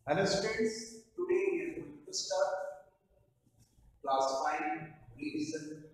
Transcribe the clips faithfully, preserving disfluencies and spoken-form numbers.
Hello students, today we are going to start class five revision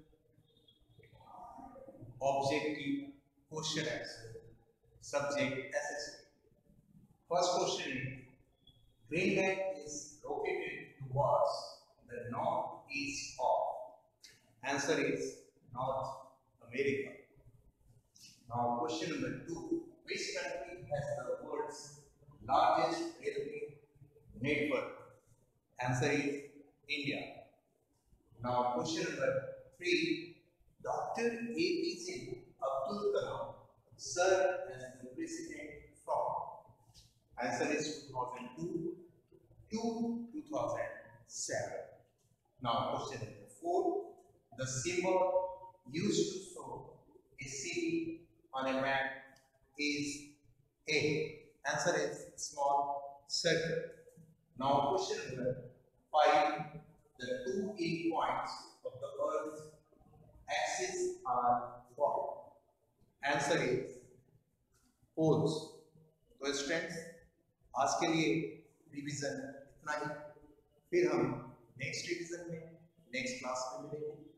objective question answer subject S S T. First question is Greenland is located towards the northeast of. Answer is North America. Now question number two. Which country has the world's largest railway network? Answer is India. Now question number three. Doctor A P J Abdul Kalam served as the president from. Answer is two thousand two to two thousand seven. Now question number four. The symbol used to show a city on a map is A. Answer is small circle. Now question number five. The two key points of the Earth's axis are what? Answer is poles. तो students आज के लिए revision इतना ही, फिर हम next revision में next class में मिलेंगे.